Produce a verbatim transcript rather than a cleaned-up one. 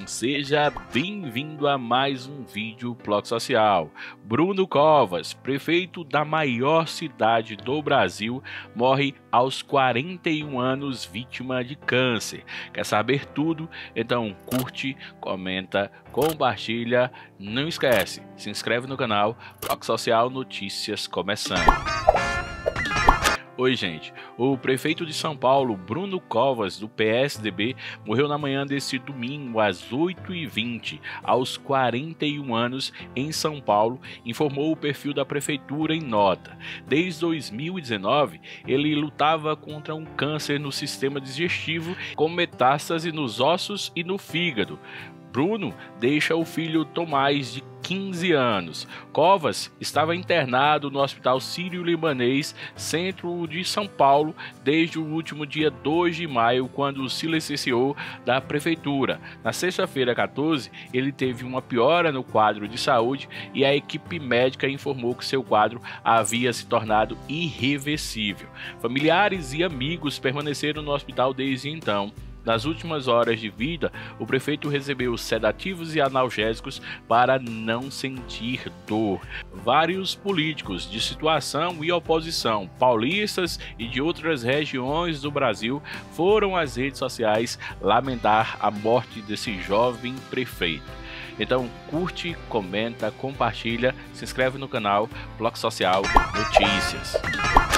seja bem-vindo a mais um vídeo Ploc Social. Bruno Covas, prefeito da maior cidade do Brasil, morre aos quarenta e um anos vítima de câncer. Quer saber tudo? Então curte, comenta, compartilha, não esquece, se inscreve no canal Ploc Social Notícias começando. Oi gente, o prefeito de São Paulo, Bruno Covas, do P S D B, morreu na manhã deste domingo às oito e vinte, aos quarenta e um anos, em São Paulo, informou o perfil da prefeitura em nota. Desde dois mil e dezenove, ele lutava contra um câncer no sistema digestivo com metástase nos ossos e no fígado. Bruno deixa o filho Tomás, de quinze anos. Covas estava internado no Hospital Sírio-Libanês, centro de São Paulo, desde o último dia dois de maio, quando se licenciou da prefeitura. Na sexta-feira, quatorze, ele teve uma piora no quadro de saúde e a equipe médica informou que seu quadro havia se tornado irreversível. Familiares e amigos permaneceram no hospital desde então. Nas últimas horas de vida, o prefeito recebeu sedativos e analgésicos para não sentir dor. Vários políticos de situação e oposição, paulistas e de outras regiões do Brasil, foram às redes sociais lamentar a morte desse jovem prefeito. Então curte, comenta, compartilha, se inscreve no canal Ploc Social Notícias.